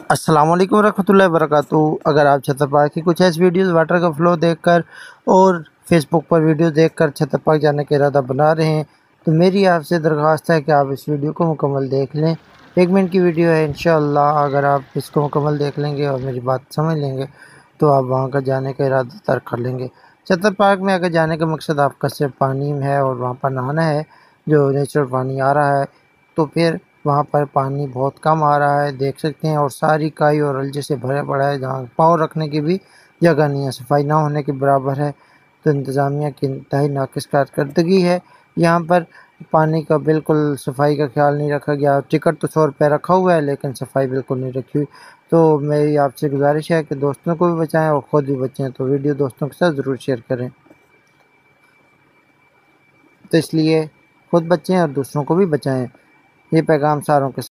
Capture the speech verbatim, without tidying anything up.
अस्सलाम वालेकुम रहमतुल्लाहि वबरकातुहू। अगर आप छतर पार्क की कुछ ऐसी वीडियोस वाटर का फ़्लो देखकर और फेसबुक पर वीडियो देखकर छतर पार्क जाने का इरादा बना रहे हैं, तो मेरी आपसे दरख्वास्त है कि आप इस वीडियो को मुकम्मल देख लें। एक मिनट की वीडियो है, इंशाअल्लाह अगर आप इसको मुकम्मल देख लेंगे और मेरी बात समझ लेंगे तो आप वहाँ का जाने का इरादा तर्क कर लेंगे। छतर पार्क में अगर जाने का मकसद आपका सिर्फ पानी में है और वहाँ पर नहाना है, जो नेचुरल पानी आ रहा है, तो फिर वहाँ पर पानी बहुत कम आ रहा है, देख सकते हैं, और सारी काई और अलजे से भरा पड़ा है, जहाँ पाँव रखने की भी जगह नहीं है, सफाई ना होने के बराबर है। तो इंतज़ामिया की इंतहाई नाक़िस कारकर्दगी है। यहाँ पर पानी का बिल्कुल सफाई का ख्याल नहीं रखा गया। टिकट तो सौ रुपये रखा हुआ है, लेकिन सफाई बिल्कुल नहीं रखी हुई। तो मेरी आपसे गुज़ारिश है कि दोस्तों को भी बचाएँ और ख़ुद भी बचें, तो वीडियो दोस्तों के साथ ज़रूर शेयर करें। तो इसलिए खुद बचें और दूसरों को भी बचाएँ। ये पैगाम सारों के